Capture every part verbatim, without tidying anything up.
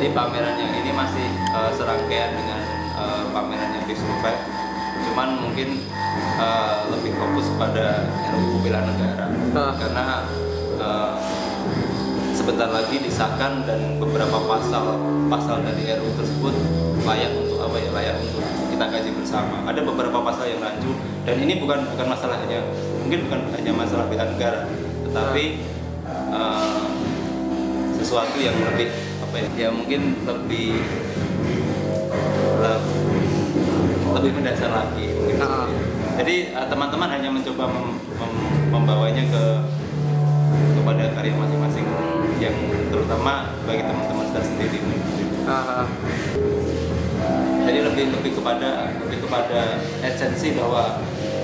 Jadi pameran yang ini masih uh, serangkaian dengan uh, pameran yang di Survive, cuman mungkin uh, lebih fokus pada R U U bela negara uh. karena uh, sebentar lagi disahkan dan beberapa pasal pasal dari R U U tersebut layak untuk apa ya layak untuk kita kaji bersama. Ada beberapa pasal yang rancu dan ini bukan bukan masalah hanya mungkin bukan hanya masalah bela negara, tetapi uh, sesuatu yang lebih apa ya, ya mungkin lebih lebih, lebih mendasar lagi mungkin uh. Jadi teman-teman uh, hanya mencoba mem, mem, membawanya ke kepada karya masing-masing yang terutama bagi teman-teman saya sendiri. Uh. Jadi lebih lebih kepada lebih kepada esensi bahwa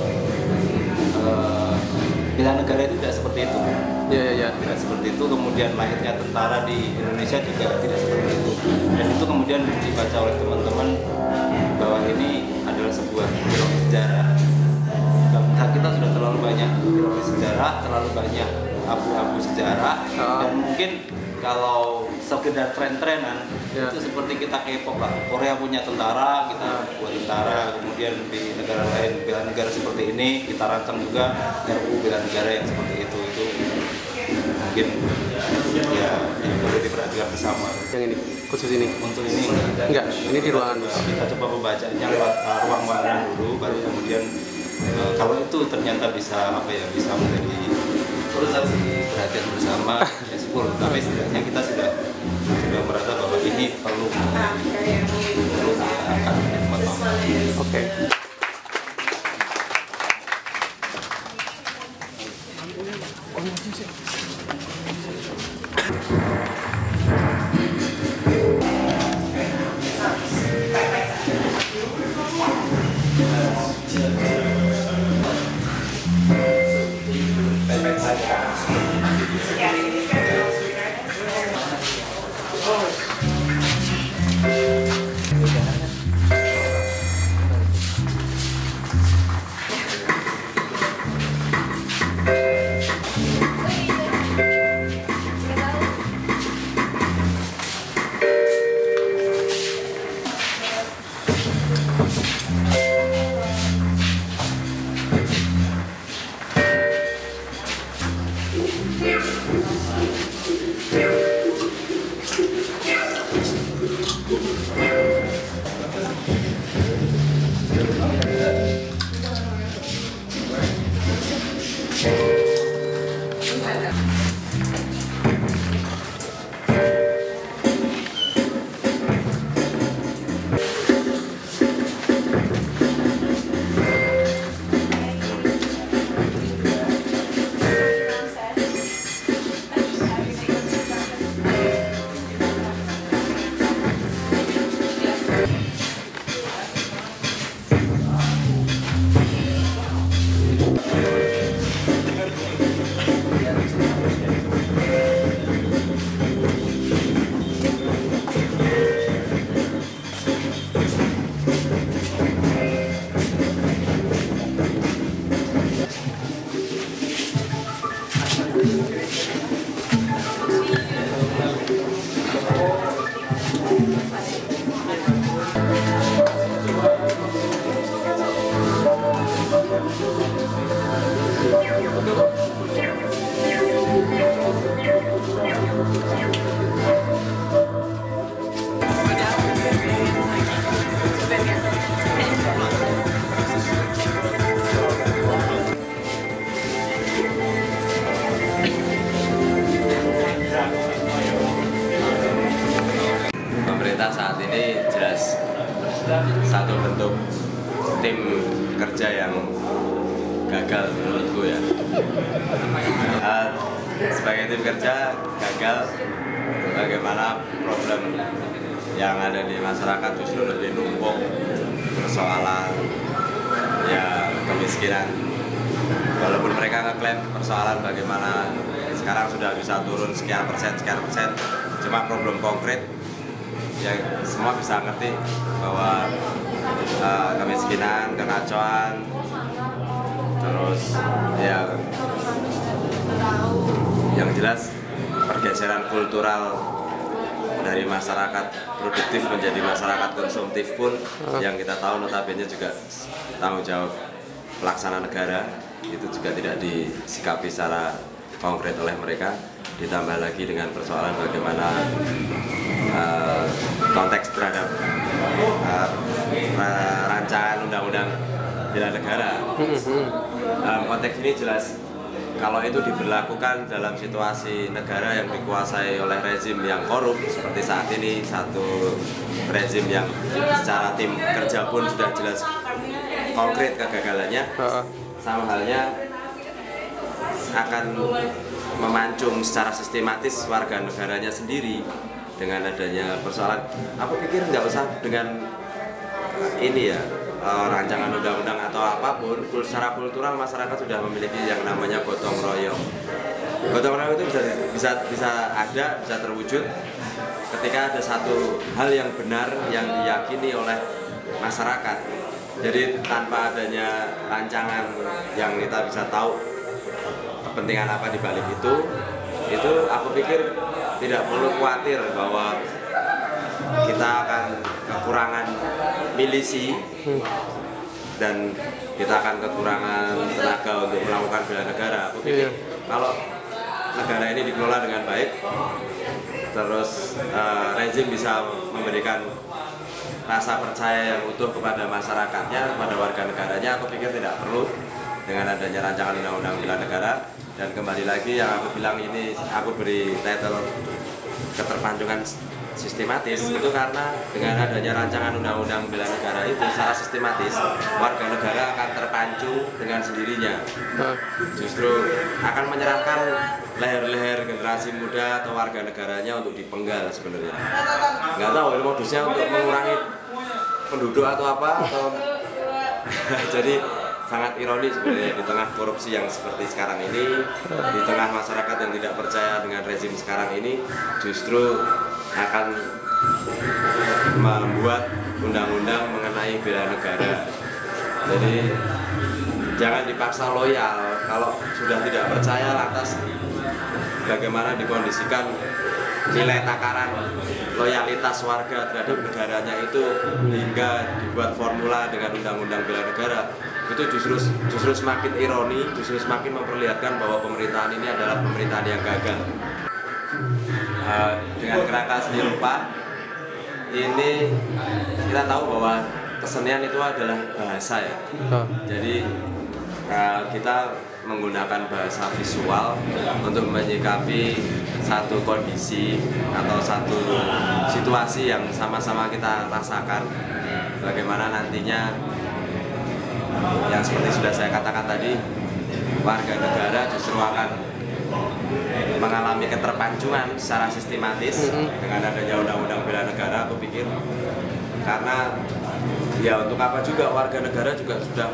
uh, bela negara itu tidak seperti itu. Ya, ya, ya. Tidak seperti itu. Kemudian lahirnya tentara di Indonesia juga tidak seperti itu. Dan itu kemudian dibaca oleh teman-teman bahwa ini adalah sebuah teori sejarah. Bangsa kita sudah terlalu banyak teori sejarah, terlalu banyak abu-abu sejarah, oh. Dan mungkin kalau sekedar tren-trenan ya. Itu seperti kita K-pop lah. Korea punya tentara, kita buat tentara. Kemudian di negara lain bela negara seperti ini, kita rancang juga R U U bela negara yang seperti itu. Itu mungkin ya yang perlu diperhatikan bersama. Yang ini khusus ini? Untuk ini enggak. Enggak, ini di ruangan. Kita coba membacanya lewat uh, ruang bangunan dulu, baru kemudian uh, kalau itu ternyata bisa apa ya bisa menjadi perhatian bersama ya syukur. Tapi setidaknya kita sudah sudah merasa bahwa ini perlu perlu diakan teman-teman. Oke. Pemerintah saat ini jelas satu bentuk tim kerja yang gagal menurutku ya. Uh, sebagai tim kerja gagal bagaimana problem yang ada di masyarakat justru lebih numpuk, persoalan ya kemiskinan. Walaupun mereka ngeklaim persoalan bagaimana sekarang sudah bisa turun sekian persen, sekian persen, cuma problem konkret ya semua bisa ngerti bahwa uh, kemiskinan, kengacauan, terus ya yang jelas pergeseran kultural dari masyarakat produktif menjadi masyarakat konsumtif pun uh. yang kita tahu notabene juga tanggung jawab pelaksana negara itu juga tidak disikapi secara konkret oleh mereka. Ditambah lagi dengan persoalan bagaimana uh, konteks terhadap uh, rancangan undang-undang bela negara. Dalam konteks ini jelas kalau itu diberlakukan dalam situasi negara yang dikuasai oleh rezim yang korup seperti saat ini, satu rezim yang secara tim kerja pun sudah jelas konkret kegagalannya, sama halnya akan memancung secara sistematis warga negaranya sendiri dengan adanya persoalan. Aku pikir nggak usah dengan ini ya, rancangan undang-undang atau apapun, secara kultural masyarakat sudah memiliki yang namanya gotong royong. Gotong royong itu bisa bisa bisa ada, bisa terwujud ketika ada satu hal yang benar yang diyakini oleh masyarakat. Jadi tanpa adanya rancangan yang kita bisa tahu kepentingan apa di balik itu, itu aku pikir tidak perlu khawatir bahwa kita akan kekurangan milisi dan kita akan kekurangan tenaga untuk melakukan bela negara. Aku pikir kalau negara ini dikelola dengan baik, terus uh, rezim bisa memberikan rasa percaya yang utuh kepada masyarakatnya, kepada warga negaranya, aku pikir tidak perlu dengan adanya rancangan undang-undang bela negara. Dan kembali lagi yang aku bilang ini, aku beri title keterpancungan sistematis itu karena dengan adanya rancangan undang-undang bela negara itu secara sistematis warga negara akan terpancung dengan sendirinya, justru akan menyerahkan leher-leher generasi muda atau warga negaranya untuk dipenggal sebenarnya. Nggak tahu ini modusnya untuk mengurangi penduduk atau apa atau jadi sangat ironis sebenarnya di tengah korupsi yang seperti sekarang ini, di tengah masyarakat yang tidak percaya dengan rezim sekarang ini, justru akan membuat undang-undang mengenai bela negara. Jadi jangan dipaksa loyal. Kalau sudah tidak percaya, lantas bagaimana dikondisikan nilai takaran loyalitas warga terhadap negaranya itu hingga dibuat formula dengan undang-undang bela negara. Itu justru justru semakin ironi, justru semakin memperlihatkan bahwa pemerintahan ini adalah pemerintahan yang gagal. Uh, dengan kerangka seni rupa ini kita tahu bahwa kesenian itu adalah bahasa ya. Jadi uh, kita menggunakan bahasa visual untuk menyikapi satu kondisi atau satu situasi yang sama-sama kita rasakan. Bagaimana nantinya yang seperti sudah saya katakan tadi, warga negara justru akan mengalami keterpancungan secara sistematis mm-hmm. dengan adanya undang-undang bela negara, aku pikir. Karena ya untuk apa juga warga negara juga sudah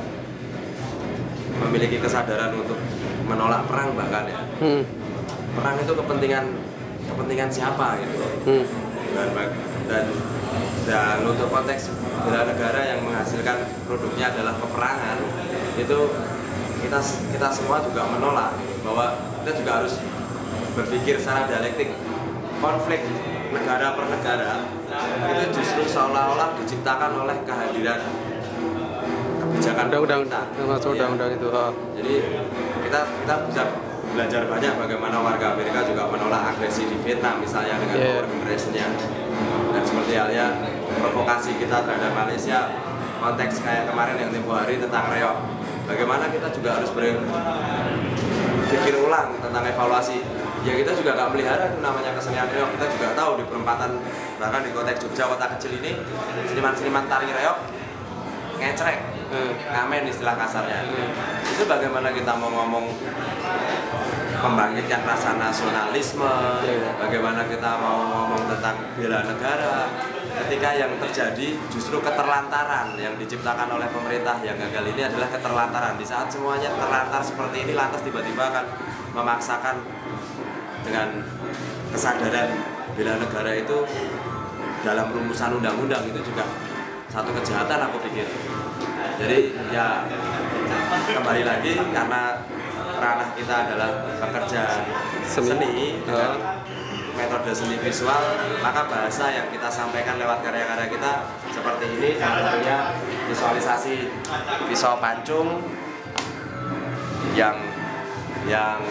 memiliki kesadaran untuk menolak perang bahkan ya. Mm. Perang itu kepentingan kepentingan siapa gitu. Mm. Dan, dan dan untuk konteks bela negara yang menghasilkan produknya adalah peperangan, itu kita kita semua juga menolak bahwa kita juga harus berpikir secara dialektik. Konflik negara per negara itu justru seolah-olah diciptakan oleh kehadiran kebijakan undang-undang undang-undang itu. Oh. Jadi kita kita bisa belajar banyak bagaimana warga Amerika juga menolak agresi di Vietnam misalnya dengan yeah. power generation-nya. Dan seperti halnya provokasi kita terhadap Malaysia, konteks kayak kemarin yang tempoh hari tentang reok. Bagaimana kita juga harus berpikir ulang tentang evaluasi. Ya kita juga nggak melihara itu namanya kesenian reok. Kita juga tahu di perempatan, bahkan di konteks Jogja kota kecil ini, seniman-seniman tari reok ngecrek, hmm. ngamen istilah kasarnya. Hmm. Itu bagaimana kita mau ngomong membangkitkan rasa nasionalisme, hmm. bagaimana kita mau ngomong tentang bela negara, ketika yang terjadi justru keterlantaran yang diciptakan oleh pemerintah yang gagal ini adalah keterlantaran. Di saat semuanya terlantar seperti ini, lantas tiba-tiba akan memaksakan dengan kesadaran bela negara itu dalam rumusan undang-undang, itu juga satu kejahatan aku pikir. Jadi ya kembali lagi karena ranah kita adalah pekerja seni, seni dengan metode seni visual, maka bahasa yang kita sampaikan lewat karya-karya kita seperti ini, contohnya visualisasi pisau pancung yang yang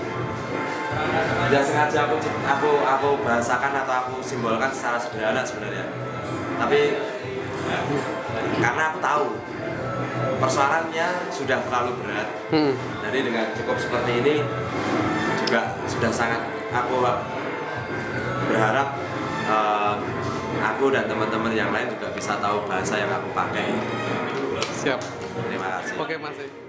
yang sengaja aku aku aku bahasakan atau aku simbolkan secara sederhana sebenarnya. Tapi karena aku tahu persoalannya sudah terlalu berat, hmm. jadi dengan cukup seperti ini juga sudah sangat aku berharap uh, aku dan teman-teman yang lain juga bisa tahu bahasa yang aku pakai. Siap. Terima kasih. Oke Mas.